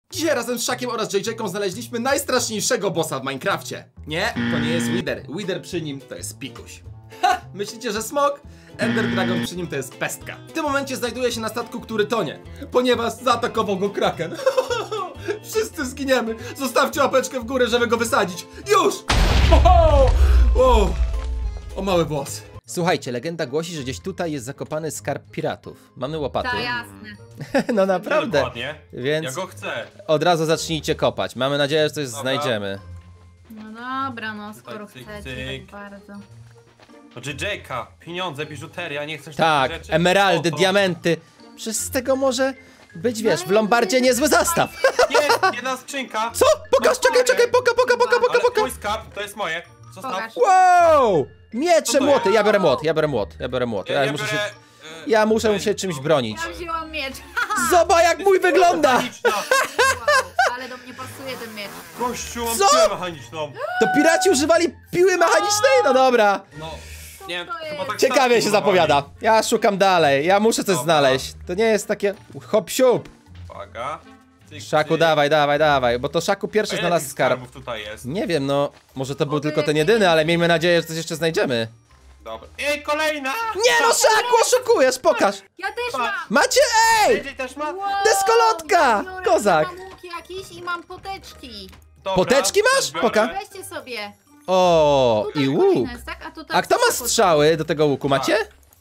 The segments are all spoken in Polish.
Dzisiaj razem z Szakiem oraz JJ-ką znaleźliśmy najstraszniejszego bossa w Minecrafcie. Nie, to nie jest Wither. Wither przy nim to jest pikuś. Ha! Myślicie, że smok? Ender Dragon przy nim to jest pestka. W tym momencie znajduje się na statku, który tonie, ponieważ zaatakował go Kraken. Wszyscy zginiemy. Zostawcie łapeczkę w górę, żeby go wysadzić. Już! O mały włos. Słuchajcie, legenda głosi, że gdzieś tutaj jest zakopany skarb piratów. Mamy łopaty. Tak, jasne. No naprawdę. Dokładnie. Więc ja go chcę. od razu zacznijcie kopać. Mamy nadzieję, że coś Dobra. znajdziemy. No dobra, no skoro Cyk, chcecie cyk. tak bardzo. To JJ-ka, pieniądze, biżuteria, nie chcesz Tak, takich rzeczy? emeraldy, O, to- diamenty. Przez z tego może być, wiesz, w Lombardzie niezły zastaw. Jest, jedna skrzynka. Co? Pokaż, No, czekaj, poka. Ale twój skarb to jest moje. Zostaw. Pokaż. Wow! Miecze, Co to młoty, jest? ja biorę młot. Ja muszę się czymś bronić. Ja wzięłam miecz. Zobacz, jak mój wygląda! Mechaniczna. Wow, ale do mnie pasuje ten miecz. Gościu, mam Co? piłę mechaniczną. To piraci używali piły mechanicznej? No dobra. No, nie wiem, to chyba jest? tak Ciekawie statki się budowali. zapowiada. Ja szukam dalej, ja muszę coś Dobra. znaleźć. To nie jest takie hop siup. Uwaga. Cyk, Szaku, cyk. dawaj, bo to Szaku pierwszy A ile znalazł tych skarb. skarbów tutaj jest? Nie wiem, no, może to był Oby tylko ten nie jedyny, wiem. ale miejmy nadzieję, że coś jeszcze znajdziemy. Dobra. Ej, kolejna! Nie no, Szaku, oszukujesz, pokaż. Ja też mam. Macie, ej! JJ też ma? Wow, Deskolotka! ja biorę, Kozak! Mam łuk jakiś i mam poteczki. Dobra, Poteczki masz? też biorę. Poka. Weźcie sobie. O, Tutaj i łuk. kolejny jest, tak? A, tutaj A kto ma strzały do tego łuku, macie?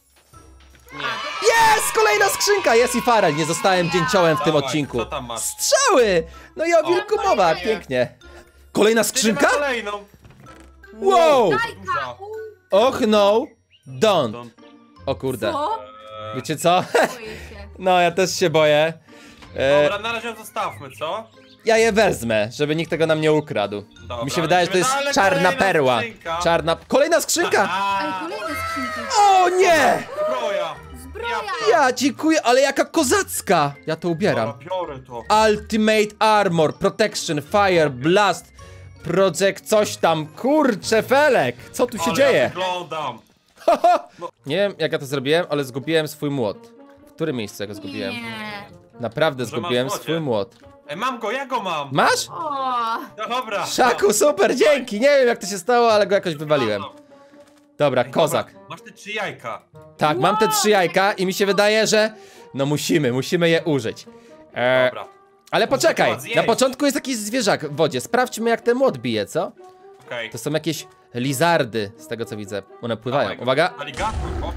Nie. Jest! Kolejna skrzynka! Jest i farel, nie zostałem dzięciołem w tym Dawaj, odcinku. co tam masz? Strzały! No i o wilku O, mowa, fajnie. pięknie. Kolejna Ty skrzynka? ma kolejną. Wow! Duża. Dajka. Och no, don't. O kurde. Co? Wiecie co? Boję się. No, ja też się boję. Dobra, na razie ją zostawmy, co? Ja je wezmę, żeby nikt tego nam nie ukradł. Dobra, Mi się wydaje, że to jest ale czarna kolejna perła. skrzynka. Kolejna skrzynka! Ale A, kolejne skrzynki. O nie! zbroja. Zbroja. Ja dziękuję, ale jaka kozacka! Ja to ubieram. Dobra, biorę to. Ultimate Armor, Protection, Fire, Blast, Project coś tam. Kurcze felek! Co tu się Ale dzieje? Ja wyglądam. Nie wiem jak ja to zrobiłem, ale zgubiłem swój młot. W którym miejscu ja go zgubiłem? Nie. Naprawdę Może masz zgubiłem w młocie? swój młot. Ej, mam go, ja go mam. Masz? O. No dobra. Szaku, super, dzięki! Nie wiem jak to się stało, ale go jakoś wywaliłem. Dobra, Ej, kozak. dobra, masz te 3 jajka. Tak, mam te 3 jajka i mi się wydaje, że no musimy je użyć. Dobra. Ale poczekaj, Muszę to na zjeść. początku jest jakiś zwierzak w wodzie. Sprawdźmy jak ten młot bije, co? Okej. To są jakieś lizardy, z tego co widzę. One pływają. Dawaj go. Uwaga. Aligator. O.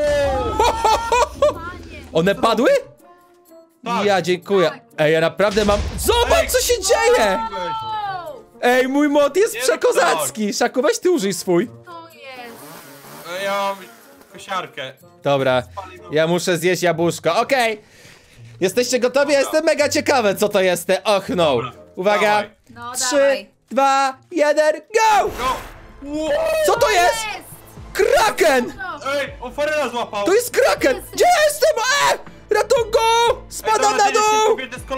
Panie. One padły? Tak. Ja dziękuję. Tak. Ej, ja naprawdę mam... Zobacz Ej, co się dzieje! Wow. Ej, mój młot jest Nie przekozacki. Szaku, weź ty użyj swój. To jest. Ej, ja mam kosiarkę. Dobra, ja muszę zjeść jabłuszko. Okej. Jesteście gotowi? Ja jestem mega ciekawy co to jest te och no. Dobra, Uwaga. dawaj. No 3, dawaj. 2, 1, go! Go. Co to jest? Kraken! No. Ej, on forela złapał. To jest kraken! Gdzie jestem? Ratunku! Spadam na dół!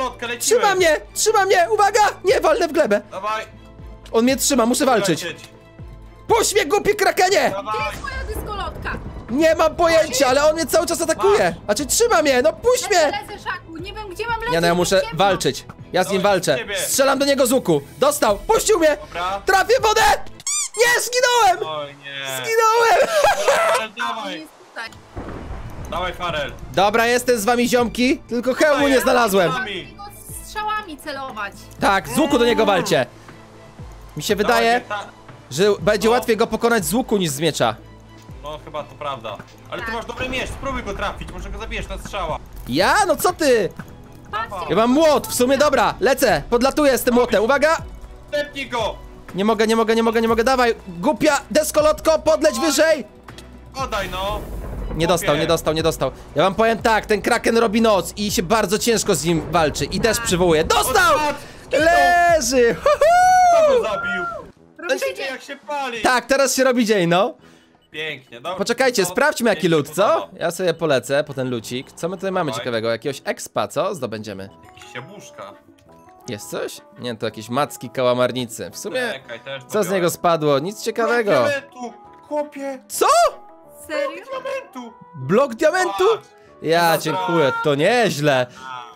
Trzyma mnie, uwaga! Nie, walnę w glebę. Dawaj. On mnie trzyma, muszę walczyć. Lecieć. Puść mnie, głupi krakenie! Dawaj. Moja dyskolotka. Nie mam pojęcia, ale on mnie cały czas atakuje. Znaczy trzyma mnie, no puść mnie! Lecę, Szaku. Nie wiem gdzie mam lecieć. Nie, no ja bo muszę ciemno. walczyć. Ja z nim Dawaj, walczę. ciebie. Strzelam do niego z łuku. Dostał, puścił mnie! Dobra. Trafię w wodę! Nie, zginąłem! Oj nie. Zginąłem! Farel, dawaj. Jest tutaj. Dawaj, Farel. Dobra, jestem z wami ziomki, tylko hełmu nie jest. znalazłem. Dawaj. Trzeba w niego strzałami celować. Tak, z łuku do niego walcie. Mi się wydaje, Dawaj, że będzie No. łatwiej go pokonać z łuku niż z miecza. No chyba to prawda. Ale ty Tak. masz dobry miecz, spróbuj go trafić, może go zabijesz na strzała. Ja? No co ty? Patrzcie. Ja mam młot, w sumie dobra, lecę, podlatuję z tym młotem, uwaga! Tepnij go! Nie mogę, dawaj, głupia deskolotko, podleć wyżej! Oddaj no! Nie dostał. Ja wam powiem tak, ten kraken robi noc i się bardzo ciężko z nim walczy i deszcz przywołuje. Dostał! Leży! Hu, Kto hu! go zabił? Robicie Widzicie jak się pali! Tak, teraz się robi dzień, no. Pięknie, dobra. Poczekajcie, No, sprawdźmy jaki pięknie lód, co? podoba. Ja sobie polecę po ten lucik. Co my tutaj mamy Dawaj. ciekawego? Jakiegoś expa, co? Zdobędziemy. Jakieś jabłuszka. Jest coś? Nie, to jakieś macki kałamarnicy. W sumie, Czekaj, też co z niego spadło? Nic ciekawego. Diamentu! Chłopie! Co? Serio? Diamentu! Blok diamentu? Patrz. Ja No dziękuję, to nieźle.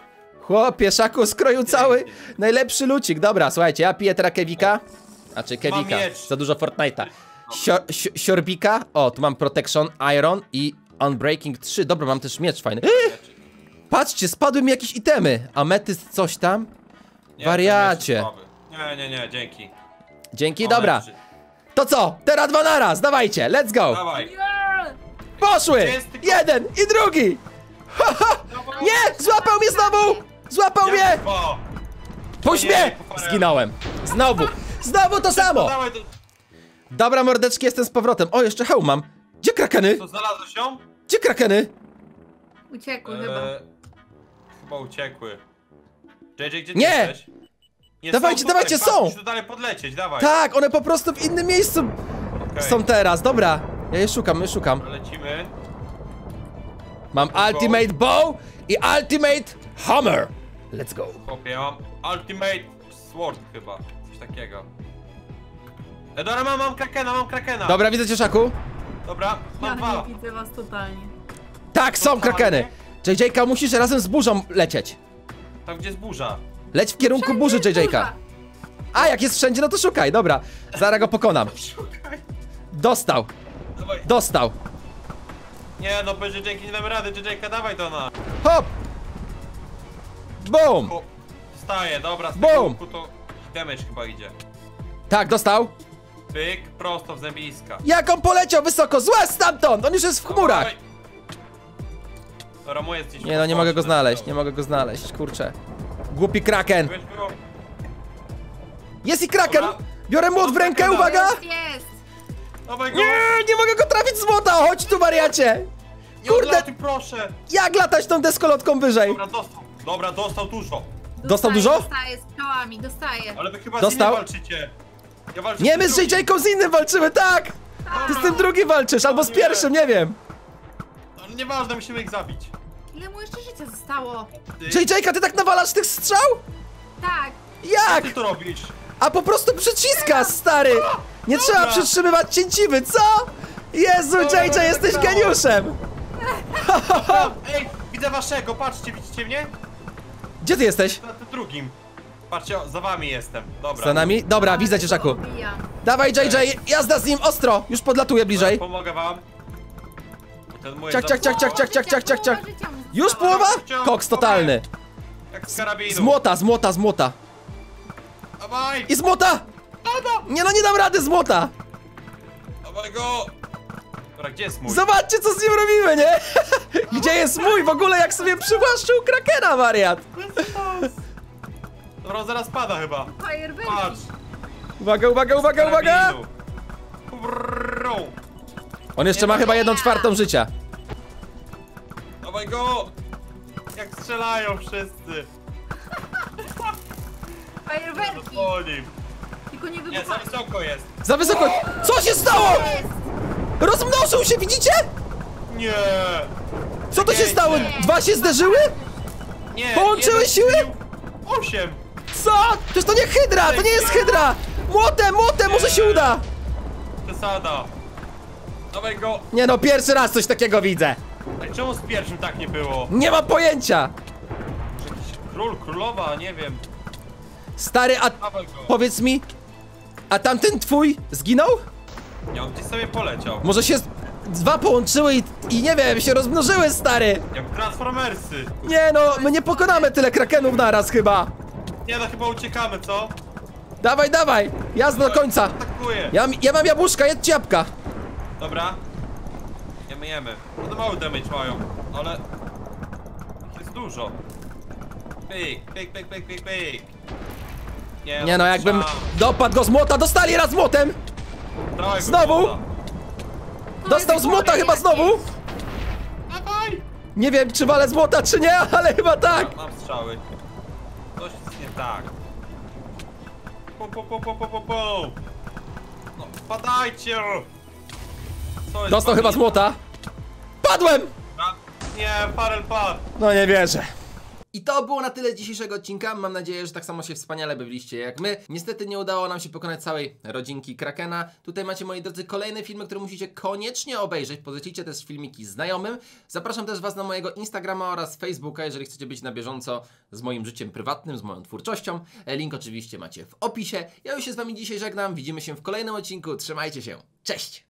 Chłopie, Szaku skroił cały najlepszy lucik. Dobra, słuchajcie, ja piję teraz Kevika. Znaczy Kevika, miecz. za dużo Fortnite'a. Siorbika. O, tu mam Protection, Iron i Unbreaking 3. Dobra, mam też miecz fajny. Patrzcie, spadły mi jakieś itemy. Ametyst coś tam. Nie, Wariacie. Nie, dzięki. Dzięki, O, dobra. lepszy. To co? Teraz 2 naraz, dawajcie, let's go. Dawaj. Nie! Poszły! jest tylko- Jeden i drugi! Ha, ha. Nie! Złapał mnie znowu! Złapał mnie! Jak dwa? Puść nie, mnie! kuparem. Zginąłem. Znowu to samo! Dawaj, to... Dobra, mordeczki, jestem z powrotem. O, jeszcze hełm mam. Gdzie krakeny? Co, znalazłeś ją? Gdzie krakeny? Uciekły chyba. Chyba uciekły. JJ, gdzie ty Nie! jesteś? Nie, Dawajcie, są tutaj, dawajcie, patrz, są! musisz tu dalej podlecieć, dawaj. Tak, one po prostu w innym miejscu Okej. są teraz. Dobra, ja je szukam, Lecimy. Mam Ultimate Bow i Ultimate Hammer. Let's go. Chłopie, ja mam Ultimate Sword chyba. Coś takiego. Dobra, mam krakena, Dobra, widzę cię, Szaku. Dobra, Ja mam dwa. nie widzę was totalnie. Tak, są krakeny. JJ-ka, musisz razem z burzą lecieć. Tam gdzie jest burza. Leć w kierunku burzy, Wszędzie jest JJ-ka. burza. A, jak jest wszędzie, no to szukaj, dobra. Zaraz go pokonam. Szukaj. Dostał, Dawaj. dostał. Nie no, będzie dzięki, nie damy rady, JJ-ka, dawaj to na. Hop! Boom! O, wstaje, dobra, z Boom. tego łuku to damage chyba idzie. Tak, dostał. Pyk, prosto w zębiska. Jak on poleciał wysoko, złe stamtąd! On już jest w chmurach. Dawaj. Dobra, moje jest gdzieś Nie no, nie mogę go poskoczne, znaleźć, let's nie go. mogę go znaleźć, kurczę. Głupi kraken. Weź go. Jest i kraken! Dobra. Biorę młot w rękę, uwaga! Jest! Dawaj go. Nie mogę go trafić z młota, chodź tu, wariacie! Nie Kurde, odlatuj, proszę. jak latać tą deskolotką wyżej? Dobra, dostał. Dobra, dostał dużo. Dostał dużo? Dostaję z pałami, dostaję. Ale wy chyba Dostał? z innym walczycie. Ja walczę Nie, z my tym z drugim. JJ-ką z innym walczymy, tak! Ty z tym drugim walczysz, albo z pierwszym, nie wiem. Ale nieważne, musimy ich zabić. Ile mu jeszcze życia zostało? Ty, JJ-ka, ty tak nawalasz tych strzał? Tak. Jak? ty to robisz? A po prostu przyciska, stary! Nie trzeba przytrzymywać cięciwy, co? Jezu, JJ, jesteś geniuszem! Ej, widzę waszego, patrzcie, widzicie mnie? Gdzie ty jesteś? Na tym drugim. Patrzcie, za wami jestem. Dobra. Za nami? Dobra, widzę cię, Szaku. Obijam. Dawaj, JJ, jazda z nim, ostro! Już podlatuję bliżej. Pomogę wam. Ten mój Ciach, ciach, ciach, ciach, ciach, ciach, ciach, ciach, ciach. Połowa życia mu Już zostało. połowa? Koks totalny. Jak z karabinu. Z młota, z młota, z młota. Dawaj! I z młota! Nie no, nie dam rady z młota! Dawaj go! Dobra, gdzie jest mój? Zobaczcie, co z nim robimy, nie? Gdzie jest mój? W ogóle jak sobie przywłaszczył krakena, wariat! Dobra, on zaraz pada chyba. Fajerwerki. Patrz. Uwaga, uwaga, uwaga, uwaga! Karabinu. Brrrru. On jeszcze ma chyba 1/4 życia. Dawaj go! Jak strzelają wszyscy. Fajerwerki. Po nim. Tylko nie Nie, za wybuchaj. wysoko jest. Za wysoko! Co się stało? Jest! Rozmnożył się, widzicie? Nie! Co to się stało? Dwa się zderzyły? Nie! Połączyły jeden siły? zbił 8! Co? Przecież to nie hydra, to nie jest hydra! Młotem, młotem, może się uda! Przesada. Dawaj go! Nie no, pierwszy raz coś takiego widzę. Ej, czemu z pierwszym tak nie było? Nie mam pojęcia. Jakiś król, królowa, nie wiem. Stary, a Dawaj go. powiedz mi, a tamten twój zginął? Nie, on gdzieś sobie poleciał. Może się dwa połączyły i nie wiem, się rozmnożyły, stary. Jak Transformersy. Nie no, my nie pokonamy tyle krakenów naraz chyba. Nie no, chyba uciekamy, co? Dawaj, dawaj, jazda do końca. Atakuję. Ja mam jabłuszka, jedź jabłka. Dobra. Jemy. No to mały damage mają, ale... Ich jest dużo. Pyk, pyk, pyk, pyk, pyk, pyk. Nie no, jakbym dopadł go z młota, dostali raz młotem. Dawaj go, Znowu? woda. Dostał z młota chyba znowu. Dawaj! Nie wiem, czy walę z młota, czy nie, ale chyba tak. Mam strzały. Coś jest nie tak. Pum, pum, pum, pum, pum, pum, pum. No, wpadajcie! Co jest Dostał wami? chyba z młota. Padłem! Nie, Farel padł. No nie wierzę. I to było na tyle dzisiejszego odcinka. Mam nadzieję, że tak samo się wspaniale bawiliście jak my. Niestety nie udało nam się pokonać całej rodzinki Krakena. Tutaj macie, moi drodzy, kolejne filmy, które musicie koniecznie obejrzeć. Pozycijcie też filmiki znajomym. Zapraszam też Was na mojego Instagrama oraz Facebooka, jeżeli chcecie być na bieżąco z moim życiem prywatnym, z moją twórczością. Link oczywiście macie w opisie. Ja już się z Wami dzisiaj żegnam. Widzimy się w kolejnym odcinku. Trzymajcie się. Cześć!